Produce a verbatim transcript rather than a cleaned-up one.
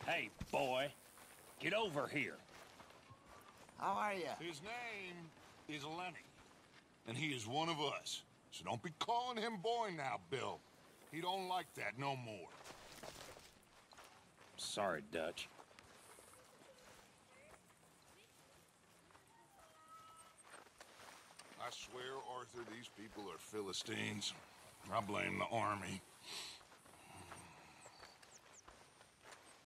Hey, boy. Get over here. How are you? His name is Lenny, and he is one of us. So don't be calling him boy now, Bill. He don't like that no more. Sorry, Dutch. I swear, Arthur, these people are Philistines. I blame the army.